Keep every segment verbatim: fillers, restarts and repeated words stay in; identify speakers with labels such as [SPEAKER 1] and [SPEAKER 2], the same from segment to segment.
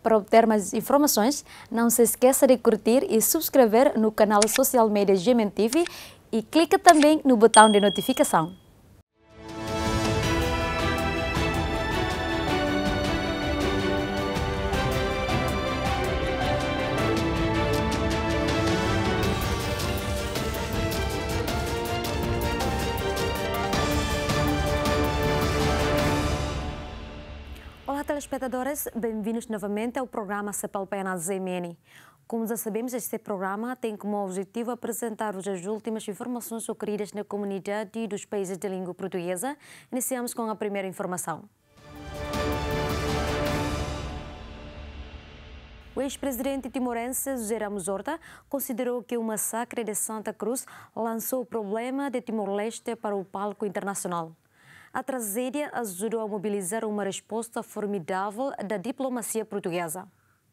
[SPEAKER 1] Para obter mais informações, não se esqueça de curtir e subscrever no canal social media G M N T V e clique também no botão de notificação. Olá, telespectadores, bem-vindos novamente ao programa Cepalpena Z M N. Como já sabemos, este programa tem como objetivo apresentar-vos as últimas informações ocorridas na comunidade dos países de língua portuguesa. Iniciamos com a primeira informação. O ex-presidente timorense José Ramos Horta considerou que o massacre de Santa Cruz lançou o problema de Timor-Leste para o palco internacional. A tragédia ajudou a mobilizar uma resposta formidável da diplomacia portuguesa.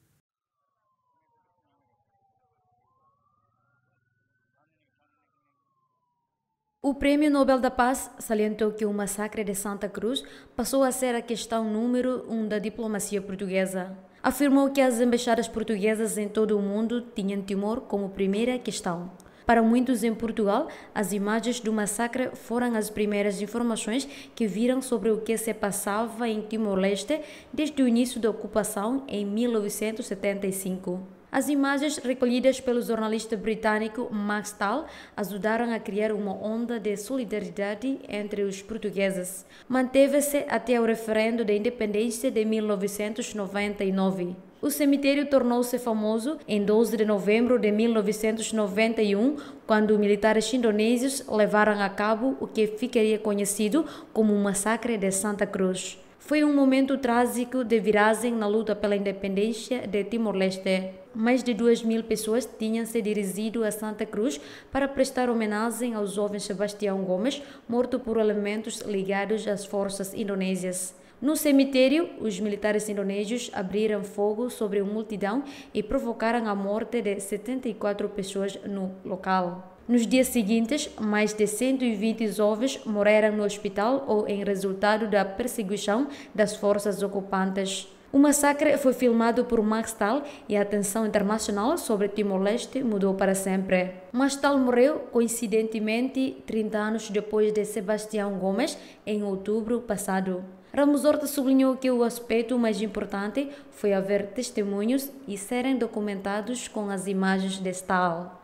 [SPEAKER 1] O Prêmio Nobel da Paz salientou que o massacre de Santa Cruz passou a ser a questão número um da diplomacia portuguesa. Afirmou que as embaixadas portuguesas em todo o mundo tinham Timor como primeira questão. Para muitos em Portugal, as imagens do massacre foram as primeiras informações que viram sobre o que se passava em Timor-Leste desde o início da ocupação em mil novecentos e setenta e cinco. As imagens recolhidas pelo jornalista britânico Max Tal ajudaram a criar uma onda de solidariedade entre os portugueses. Manteve-se até o referendo da independência de mil novecentos e noventa e nove. O cemitério tornou-se famoso em doze de novembro de mil novecentos e noventa e um, quando militares indonésios levaram a cabo o que ficaria conhecido como o Massacre de Santa Cruz. Foi um momento trágico de viragem na luta pela independência de Timor-Leste. Mais de duas mil pessoas tinham se dirigido a Santa Cruz para prestar homenagem ao jovem Sebastião Gomes, morto por elementos ligados às forças indonésias. No cemitério, os militares indonésios abriram fogo sobre a multidão e provocaram a morte de setenta e quatro pessoas no local. Nos dias seguintes, mais de cento e vinte jovens morreram no hospital ou em resultado da perseguição das forças ocupantes. O massacre foi filmado por Max Tal e a atenção internacional sobre Timor-Leste mudou para sempre. Max Tal morreu, coincidentemente, trinta anos depois de Sebastião Gomes, em outubro passado. Ramos Horta sublinhou que o aspecto mais importante foi haver testemunhos e serem documentados com as imagens de Tal.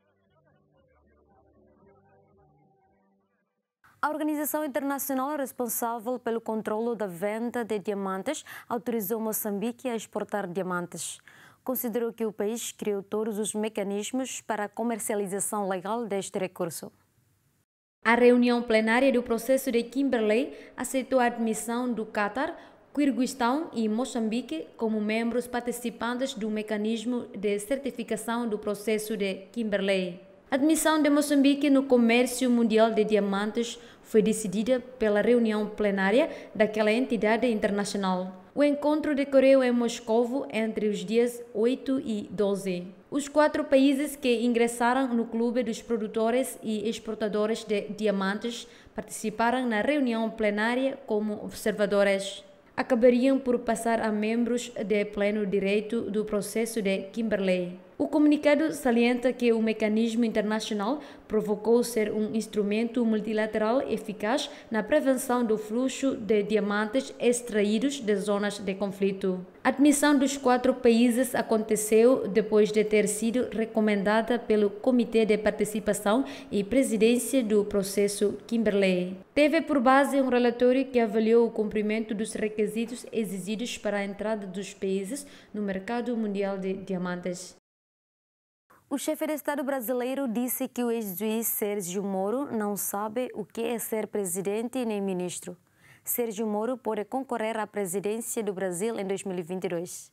[SPEAKER 1] A organização internacional responsável pelo controle da venda de diamantes autorizou Moçambique a exportar diamantes. Considerou que o país criou todos os mecanismos para a comercialização legal deste recurso. A reunião plenária do processo de Kimberley aceitou a admissão do Catar, Quirguistão e Moçambique como membros participantes do mecanismo de certificação do processo de Kimberley. A admissão de Moçambique no comércio mundial de diamantes foi decidida pela reunião plenária daquela entidade internacional. O encontro decorreu em Moscovo entre os dias oito e doze. Os quatro países que ingressaram no Clube dos Produtores e Exportadores de Diamantes participaram na reunião plenária como observadores. Acabariam por passar a membros de pleno direito do processo de Kimberley. O comunicado salienta que o mecanismo internacional provocou ser um instrumento multilateral eficaz na prevenção do fluxo de diamantes extraídos de zonas de conflito. A admissão dos quatro países aconteceu depois de ter sido recomendada pelo Comitê de Participação e Presidência do processo Kimberley. Teve por base um relatório que avaliou o cumprimento dos requisitos exigidos para a entrada dos países no mercado mundial de diamantes. O chefe de Estado brasileiro disse que o ex-juiz Sérgio Moro não sabe o que é ser presidente nem ministro. Sérgio Moro pode concorrer à presidência do Brasil em dois mil e vinte e dois.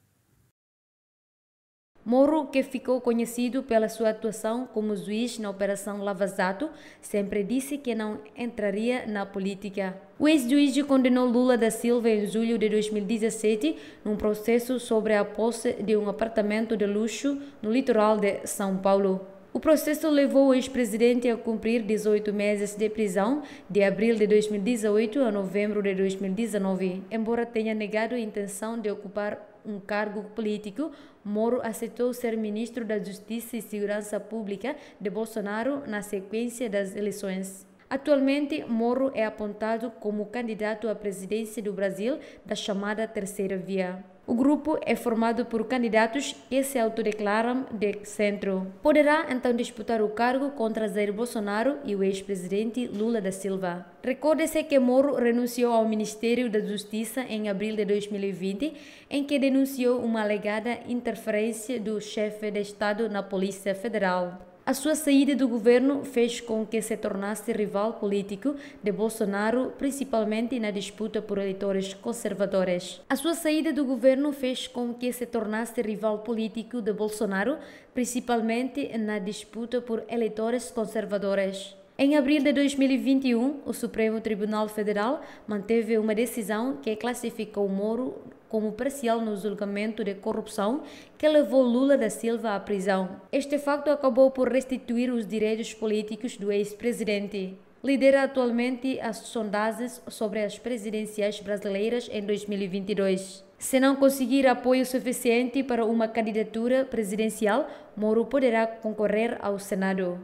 [SPEAKER 1] Moro, que ficou conhecido pela sua atuação como juiz na Operação Lava Jato, sempre disse que não entraria na política. O ex-juiz condenou Lula da Silva em julho de dois mil e dezessete num processo sobre a posse de um apartamento de luxo no litoral de São Paulo. O processo levou o ex-presidente a cumprir dezoito meses de prisão de abril de dois mil e dezoito a novembro de dois mil e dezenove, embora tenha negado a intenção de ocupar um cargo político, Moro aceitou ser ministro da Justiça e Segurança Pública de Bolsonaro na sequência das eleições. Atualmente, Moro é apontado como candidato à presidência do Brasil da chamada Terceira Via. O grupo é formado por candidatos que se autodeclaram de centro. Poderá então disputar o cargo contra Jair Bolsonaro e o ex-presidente Lula da Silva. Recorde-se que Moro renunciou ao Ministério da Justiça em abril de dois mil e vinte, em que denunciou uma alegada interferência do chefe de Estado na Polícia Federal. A sua saída do governo fez com que se tornasse rival político de Bolsonaro, principalmente na disputa por eleitores conservadores. A sua saída do governo fez com que se tornasse rival político de Bolsonaro, principalmente na disputa por eleitores conservadores. Em abril de dois mil e vinte e um, o Supremo Tribunal Federal manteve uma decisão que classificou Moro como parcial no julgamento de corrupção que levou Lula da Silva à prisão. Este facto acabou por restituir os direitos políticos do ex-presidente. Lidera atualmente as sondagens sobre as presidenciais brasileiras em dois mil e vinte e dois. Se não conseguir apoio suficiente para uma candidatura presidencial, Moro poderá concorrer ao Senado.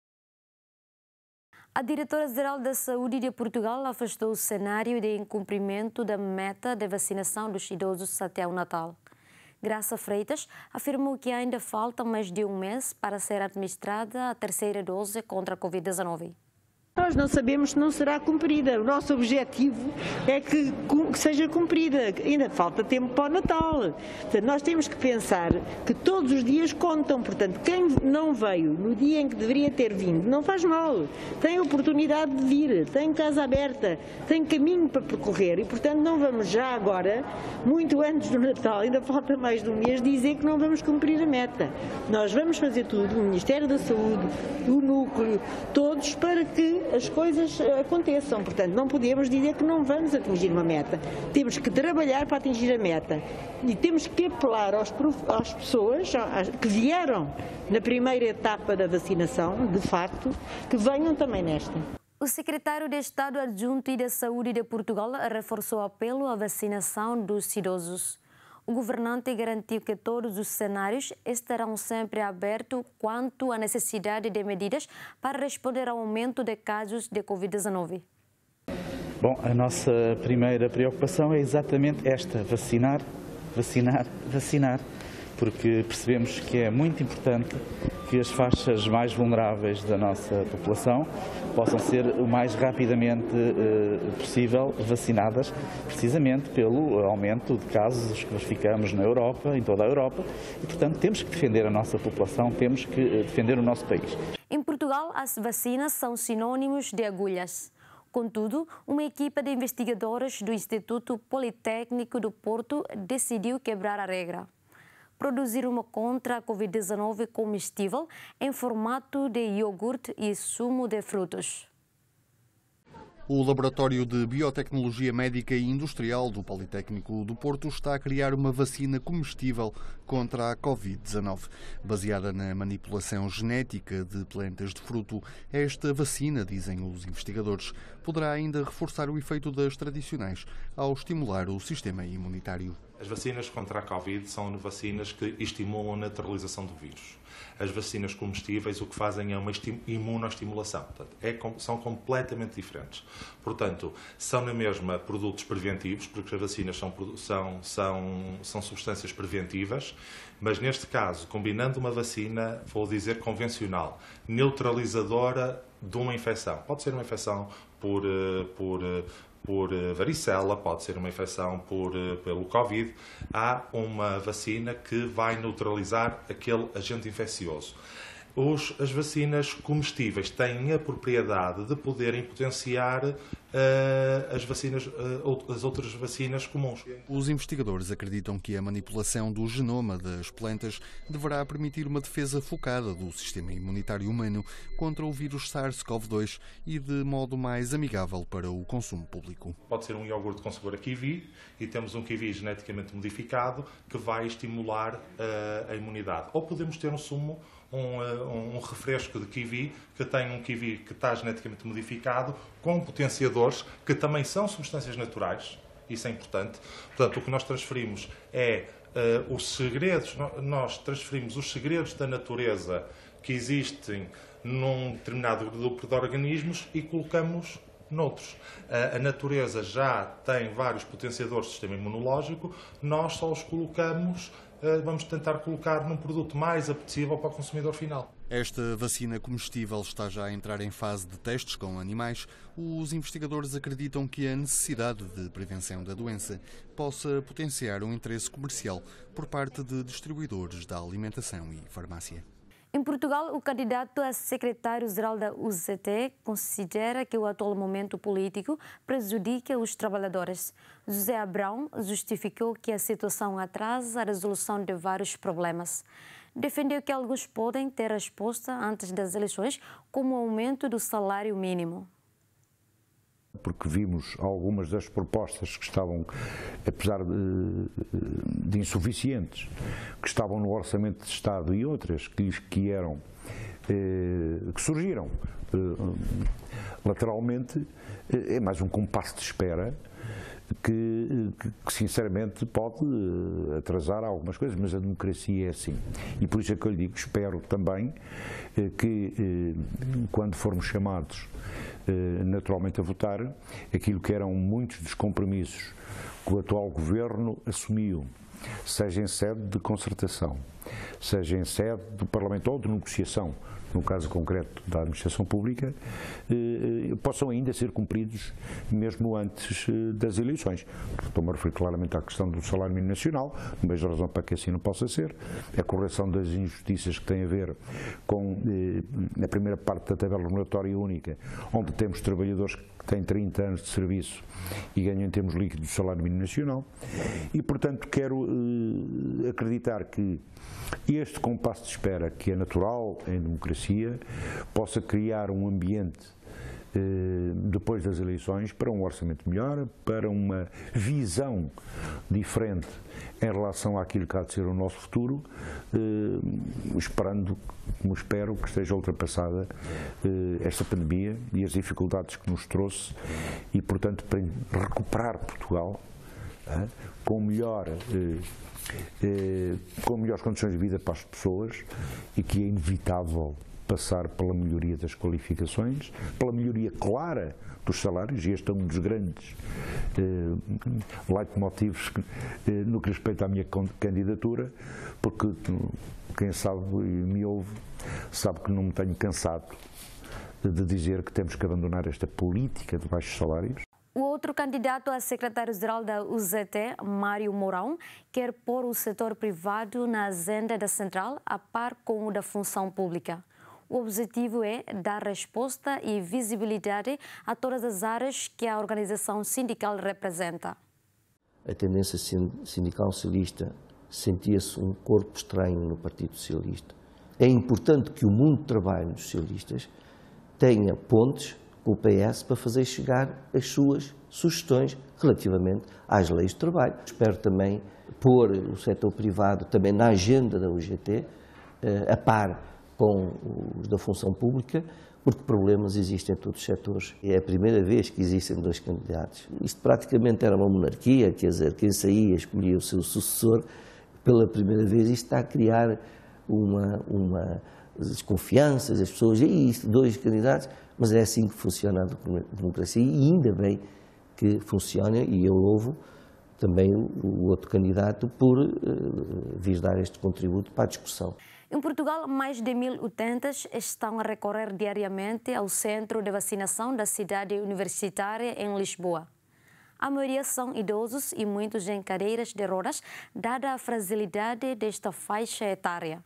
[SPEAKER 1] A diretora-geral da Saúde de Portugal afastou o cenário de incumprimento da meta de vacinação dos idosos até o Natal. Graça Freitas afirmou que ainda falta mais de um mês para ser administrada a terceira dose contra a Covid dezenove.
[SPEAKER 2] Nós não sabemos se não será cumprida. O nosso objetivo é que, que seja cumprida. Ainda falta tempo para o Natal. Portanto, nós temos que pensar que todos os dias contam. Portanto, quem não veio no dia em que deveria ter vindo, não faz mal. Tem oportunidade de vir, tem casa aberta, tem caminho para percorrer. E, portanto, não vamos já agora, muito antes do Natal, ainda falta mais de um mês, dizer que não vamos cumprir a meta. Nós vamos fazer tudo, o Ministério da Saúde, o Núcleo, todos, para que as coisas aconteçam. Portanto, não podemos dizer que não vamos atingir uma meta. Temos que trabalhar para atingir a meta. E temos que apelar aos, às pessoas que vieram na primeira etapa da vacinação, de facto, que venham também nesta.
[SPEAKER 1] O secretário de Estado Adjunto da Saúde de Portugal reforçou o apelo à vacinação dos idosos. O governante garantiu que todos os cenários estarão sempre abertos quanto à necessidade de medidas para responder ao aumento de casos de Covid dezenove.
[SPEAKER 3] Bom, a nossa primeira preocupação é exatamente esta: vacinar, vacinar, vacinar. Porque percebemos que é muito importante que as faixas mais vulneráveis da nossa população possam ser o mais rapidamente eh, possível vacinadas, precisamente pelo aumento de casos que verificamos na Europa, em toda a Europa, e, portanto, temos que defender a nossa população, temos que defender o nosso país.
[SPEAKER 1] Em Portugal, as vacinas são sinônimos de agulhas. Contudo, uma equipa de investigadores do Instituto Politécnico do Porto decidiu quebrar a regra. Produzir uma contra a Covid dezenove comestível em formato de iogurte e sumo de frutos.
[SPEAKER 4] O Laboratório de Biotecnologia Médica e Industrial do Politécnico do Porto está a criar uma vacina comestível contra a Covid dezenove. Baseada na manipulação genética de plantas de fruto, esta vacina, dizem os investigadores, poderá ainda reforçar o efeito das tradicionais ao estimular o sistema imunitário.
[SPEAKER 5] As vacinas contra a Covid são vacinas que estimulam a neutralização do vírus. As vacinas comestíveis o que fazem é uma imunoestimulação. Portanto, é, são completamente diferentes. Portanto, são na mesma produtos preventivos, porque as vacinas são, são, são, são substâncias preventivas, mas neste caso, combinando uma vacina, vou dizer convencional, neutralizadora de uma infecção. Pode ser uma infecção por... por por varicela, pode ser uma infecção por, pelo Covid, há uma vacina que vai neutralizar aquele agente infeccioso. Os, as vacinas comestíveis têm a propriedade de poderem potenciar uh, as, vacinas, uh, as outras vacinas comuns.
[SPEAKER 4] Os investigadores acreditam que a manipulação do genoma das plantas deverá permitir uma defesa focada do sistema imunitário humano contra o vírus SARS-CoV dois e de modo mais amigável para o consumo público.
[SPEAKER 5] Pode ser um iogurte com sabor a kiwi e temos um kiwi geneticamente modificado que vai estimular uh, a imunidade. Ou podemos ter um sumo Um, um refresco de kiwi que tem um kiwi que está geneticamente modificado com potenciadores que também são substâncias naturais, isso é importante. Portanto, o que nós transferimos é uh, os segredos, nós transferimos os segredos da natureza que existem num determinado grupo de organismos e colocamos noutros. A natureza já tem vários potenciadores do sistema imunológico, nós só os colocamos, vamos tentar colocar num produto mais apetecível para o consumidor final.
[SPEAKER 4] Esta vacina comestível está já a entrar em fase de testes com animais. Os investigadores acreditam que a necessidade de prevenção da doença possa potenciar um interesse comercial por parte de distribuidores da alimentação e farmácia.
[SPEAKER 1] Em Portugal, o candidato a secretário-geral da U Z T considera que o atual momento político prejudica os trabalhadores. José Abrão justificou que a situação atrasa a resolução de vários problemas. Defendeu que alguns podem ter resposta antes das eleições, como o aumento do salário mínimo.
[SPEAKER 6] Porque vimos algumas das propostas que estavam, apesar de, de insuficientes, que estavam no Orçamento de Estado e outras que, que eram, que surgiram lateralmente, é mais um compasso de espera que, que, que sinceramente pode atrasar algumas coisas, mas a democracia é assim. E por isso é que eu lhe digo, espero também que quando formos chamados naturalmente a votar, aquilo que eram muitos dos compromissos que o atual governo assumiu, seja em sede de concertação, seja em sede do Parlamento ou de negociação, no caso concreto da administração pública, eh, possam ainda ser cumpridos mesmo antes eh, das eleições. Estou-me a referir claramente à questão do salário mínimo nacional, não vejo razão para que assim não possa ser, a correção das injustiças que têm a ver com eh, a primeira parte da tabela remuneratória única, onde temos trabalhadores que têm trinta anos de serviço e ganham em termos líquidos o salário mínimo nacional, e portanto quero eh, acreditar que este compasso de espera, que é natural em democracia, possa criar um ambiente eh, depois das eleições para um orçamento melhor, para uma visão diferente em relação àquilo que há de ser o nosso futuro, eh, esperando, como espero, que esteja ultrapassada eh, esta pandemia e as dificuldades que nos trouxe e, portanto, para recuperar Portugal eh, com melhor eh, Eh, com melhores condições de vida para as pessoas e que é inevitável passar pela melhoria das qualificações, pela melhoria clara dos salários, e este é um dos grandes eh, leitmotivos eh, no que respeita à minha candidatura, porque quem sabe e me ouve sabe que não me tenho cansado de dizer que temos que abandonar esta política de baixos salários.
[SPEAKER 1] O outro candidato a secretário-geral da U Z T, Mário Mourão, quer pôr o setor privado na agenda da central a par com o da função pública. O objetivo é dar resposta e visibilidade a todas as áreas que a organização sindical representa.
[SPEAKER 7] A tendência sindical socialista sentia-se um corpo estranho no Partido Socialista. É importante que o mundo do trabalho dos socialistas tenha pontes com o P S para fazer chegar as suas sugestões relativamente às leis de trabalho. Espero também pôr o setor privado também na agenda da U G T, a par com os da função pública, porque problemas existem em todos os setores. É a primeira vez que existem dois candidatos. Isto praticamente era uma monarquia, quer dizer, quem saía escolhia o seu sucessor. Pela primeira vez isto está a criar uma, uma desconfiança das pessoas, e isto, dois candidatos, mas é assim que funciona a democracia e ainda bem que funciona, e eu louvo também o outro candidato por uh, vir dar este contributo para a discussão.
[SPEAKER 1] Em Portugal, mais de mil utentes estão a recorrer diariamente ao centro de vacinação da cidade universitária em Lisboa. A maioria são idosos e muitos em cadeiras de rodas, dada a fragilidade desta faixa etária.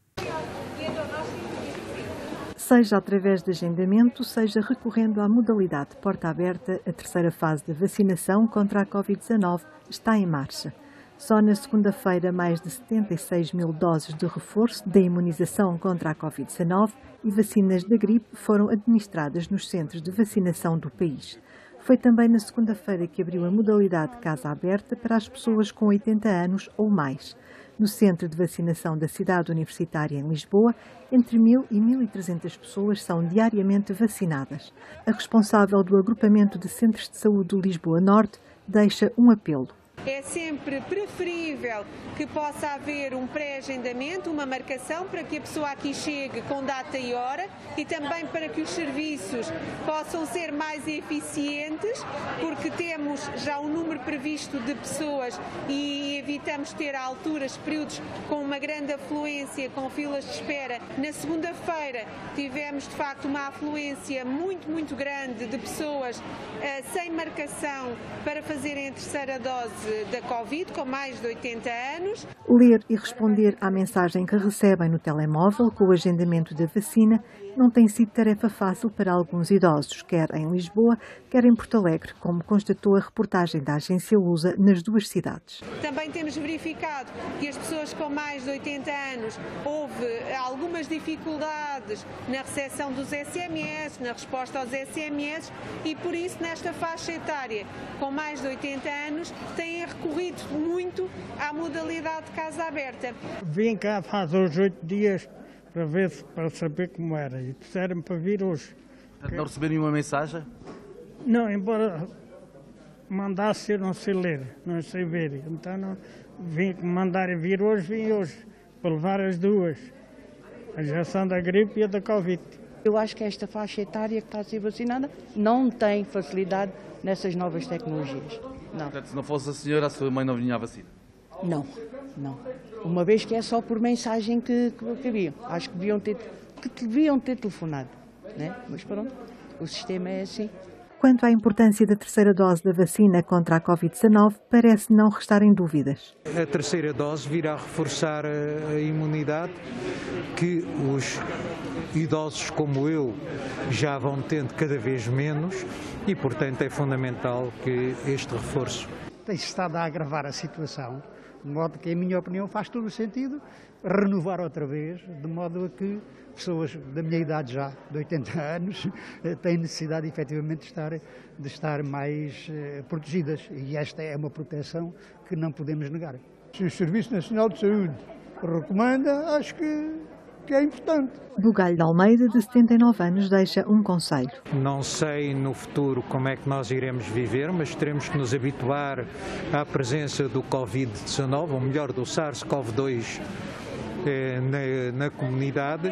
[SPEAKER 8] Seja através de agendamento, seja recorrendo à modalidade porta aberta, a terceira fase da vacinação contra a Covid dezanove está em marcha. Só na segunda-feira, mais de setenta e seis mil doses de reforço da imunização contra a Covid dezanove e vacinas da gripe foram administradas nos centros de vacinação do país. Foi também na segunda-feira que abriu a modalidade casa aberta para as pessoas com oitenta anos ou mais. No centro de vacinação da cidade universitária em Lisboa, entre mil e mil e trezentas pessoas são diariamente vacinadas. A responsável do agrupamento de centros de saúde do Lisboa Norte deixa um apelo.
[SPEAKER 9] É sempre preferível que possa haver um pré-agendamento, uma marcação, para que a pessoa aqui chegue com data e hora e também para que os serviços possam ser mais eficientes, porque temos já um número previsto de pessoas e evitamos ter a alturas, períodos com uma grande afluência, com filas de espera. Na segunda-feira tivemos de facto uma afluência muito, muito grande de pessoas uh, sem marcação para fazerem a terceira dose da Covid, com mais de oitenta anos.
[SPEAKER 8] Ler e responder à mensagem que recebem no telemóvel com o agendamento da vacina não tem sido tarefa fácil para alguns idosos, quer em Lisboa, quer em Porto Alegre, como constatou a reportagem da agência Lusa nas duas cidades.
[SPEAKER 9] Também temos verificado que as pessoas com mais de oitenta anos houve algumas dificuldades na recepção dos S M S, na resposta aos S M S e por isso nesta faixa etária com mais de oitenta anos têm recorrido muito à modalidade de casa aberta.
[SPEAKER 10] Vim cá faz hoje oito dias para ver, para saber como era e disseram para vir hoje.
[SPEAKER 3] Não receber nenhuma mensagem?
[SPEAKER 10] Não, embora mandasse eu não sei ler, não sei ver, então não, vim mandarem vir hoje, vim hoje, para levar as duas, a injeção da gripe e a da Covid.
[SPEAKER 11] Eu acho que esta faixa etária que está a ser vacinada não tem facilidade nessas novas tecnologias. Não.
[SPEAKER 3] Portanto, se não fosse a senhora, a sua mãe não vinha à vacina?
[SPEAKER 11] Não, não. Uma vez que é só por mensagem que, que, que haviam. Acho que deviam ter, que deviam ter telefonado, né? Mas pronto, o sistema é assim.
[SPEAKER 8] Quanto à importância da terceira dose da vacina contra a Covid dezanove, parece não restarem dúvidas.
[SPEAKER 12] A terceira dose virá reforçar a, a imunidade que os idosos como eu já vão tendo cada vez menos e, portanto, é fundamental que este reforço.
[SPEAKER 10] Tem-se estado a agravar a situação, de modo que, em minha opinião, faz todo o sentido renovar outra vez, de modo a que pessoas da minha idade já, de oitenta anos, têm necessidade efetivamente de estar, de estar mais eh, protegidas e esta é uma proteção que não podemos negar. Se o Serviço Nacional de Saúde recomenda, acho que, que é importante.
[SPEAKER 8] Bugalho de Almeida, de setenta e nove anos, deixa um conselho.
[SPEAKER 12] Não sei no futuro como é que nós iremos viver, mas teremos que nos habituar à presença do Covid dezanove, ou melhor, do SARS CoV dois eh, na, na comunidade.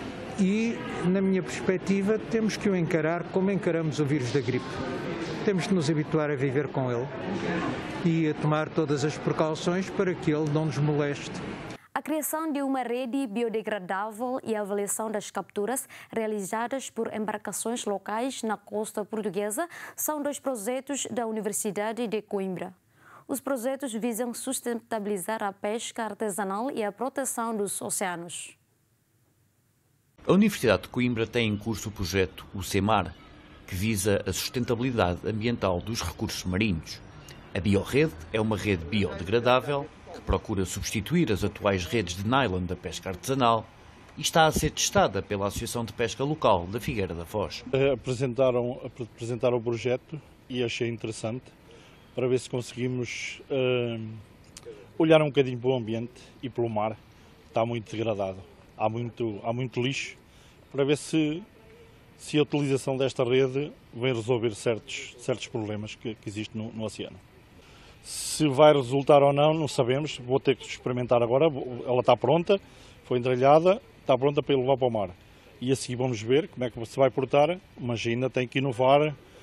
[SPEAKER 12] E, na minha perspectiva, temos que o encarar como encaramos o vírus da gripe. Temos que nos habituar a viver com ele e a tomar todas as precauções para que ele não nos moleste.
[SPEAKER 1] A criação de uma rede biodegradável e a avaliação das capturas realizadas por embarcações locais na costa portuguesa são dois projetos da Universidade de Coimbra. Os projetos visam sustentabilizar a pesca artesanal e a proteção dos oceanos.
[SPEAKER 13] A Universidade de Coimbra tem em curso o projeto O SEMAR, que visa a sustentabilidade ambiental dos recursos marinhos. A biorrede é uma rede biodegradável que procura substituir as atuais redes de nylon da pesca artesanal e está a ser testada pela Associação de Pesca Local da Figueira da Foz.
[SPEAKER 14] Apresentaram, apresentaram o projeto e achei interessante para ver se conseguimos uh, olhar um bocadinho para o ambiente e pelo mar. Está muito degradado. Há muito, há muito lixo, para ver se, se a utilização desta rede vem resolver certos, certos problemas que, que existem no, no oceano. Se vai resultar ou não, não sabemos, vou ter que experimentar agora, ela está pronta, foi entralhada, está pronta para ir levar para o mar. E a seguir vamos ver como é que se vai portar, mas ainda tem que inovar,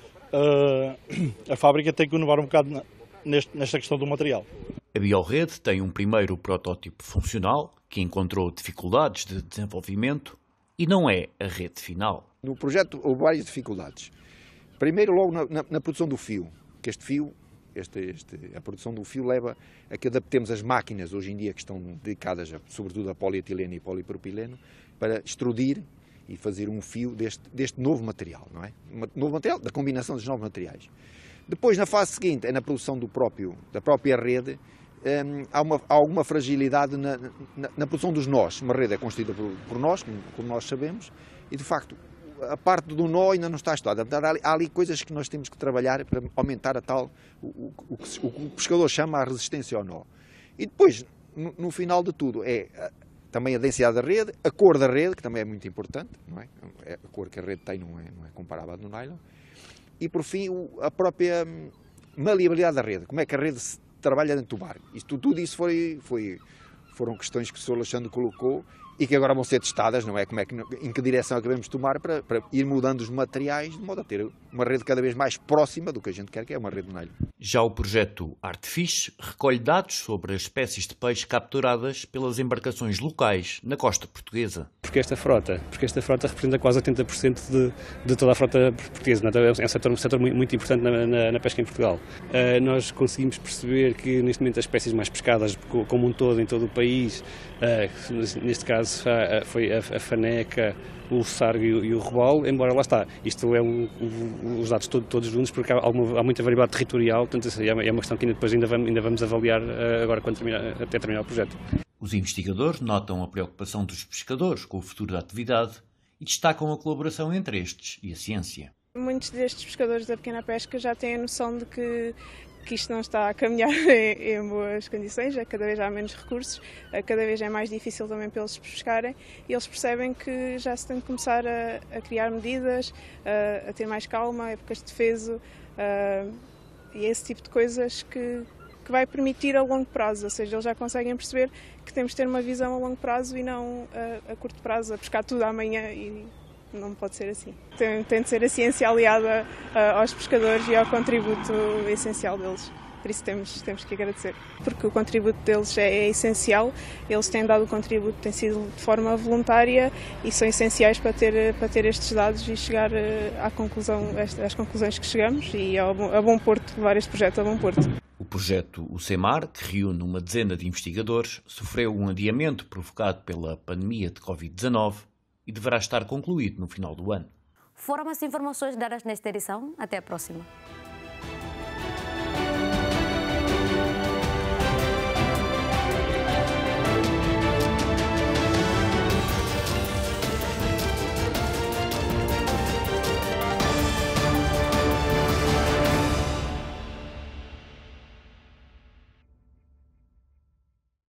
[SPEAKER 14] uh, a fábrica tem que inovar um bocado neste, nesta questão do material.
[SPEAKER 13] A biorrede tem um primeiro protótipo funcional, que encontrou dificuldades de desenvolvimento e não é a rede final.
[SPEAKER 15] No projeto houve várias dificuldades. Primeiro, logo na, na, na produção do fio, que este fio, este, este, a produção do fio leva a que adaptemos as máquinas, hoje em dia, que estão dedicadas a, sobretudo a polietileno e polipropileno, para extrudir e fazer um fio deste, deste novo material, não é? Um novo material, da combinação dos novos materiais. Depois, na fase seguinte, é na produção do próprio, da própria rede. Um, há, uma, há alguma fragilidade na, na, na produção dos nós. Uma rede é constituída por, por nós, como, como nós sabemos, e de facto a parte do nó ainda não está estudada. Há ali, há ali coisas que nós temos que trabalhar para aumentar a tal, o, o, o, que, o que o pescador chama a resistência ao nó. E depois, no, no final de tudo, é a, também a densidade da rede, a cor da rede, que também é muito importante, não é? A cor que a rede tem não é, não é comparável à do nylon. E por fim, o, a própria maleabilidade da rede, como é que a rede se trabalha dentro do mar. Isto, tudo isso foi, foi, foram questões que o senhor Alexandre colocou e que agora vão ser testadas, não é? Como é que, em que direção é que devemos tomar para, para ir mudando os materiais, de modo a ter uma rede cada vez mais próxima do que a gente quer, que é uma rede de nelho.
[SPEAKER 13] Já o projeto Artefish recolhe dados sobre as espécies de peixe capturadas pelas embarcações locais na costa portuguesa.
[SPEAKER 16] Porque esta frota, porque esta frota representa quase oitenta por cento de, de toda a frota portuguesa, é um setor, um setor muito importante na, na, na pesca em Portugal. Uh, nós conseguimos perceber que neste momento as espécies mais pescadas como um todo em todo o país, uh, neste caso foi a, a faneca, o sargo e o robalo, embora lá está, isto é um, um, os dados todo, todos juntos porque há, uma, há muita variedade territorial, portanto é uma questão que ainda depois ainda vamos, ainda vamos avaliar agora quando terminar, até terminar o projeto.
[SPEAKER 13] Os investigadores notam a preocupação dos pescadores com o futuro da atividade e destacam a colaboração entre estes e a ciência.
[SPEAKER 17] Muitos destes pescadores da pequena pesca já têm a noção de que que isto não está a caminhar em, em boas condições, cada vez há menos recursos, cada vez é mais difícil também para eles pescarem e eles percebem que já se tem de começar a, a criar medidas, a, a ter mais calma, épocas de defeso a, e esse tipo de coisas que, que vai permitir a longo prazo, ou seja, eles já conseguem perceber que temos de ter uma visão a longo prazo e não a, a curto prazo, a pescar tudo amanhã e não pode ser assim. Tem, tem de ser a ciência aliada uh, aos pescadores e ao contributo essencial deles. Por isso temos, temos que agradecer. Porque o contributo deles é, é essencial, eles têm dado o contributo, tem sido de forma voluntária e são essenciais para ter, para ter estes dados e chegar uh, à conclusão, às conclusões que chegamos e ao, a bom porto, levar este projeto a bom porto.
[SPEAKER 13] O projeto O SEMAR, que reúne uma dezena de investigadores, sofreu um adiamento provocado pela pandemia de covid dezanove e deverá estar concluído no final do ano.
[SPEAKER 1] Foram as informações dadas nesta edição. Até a próxima.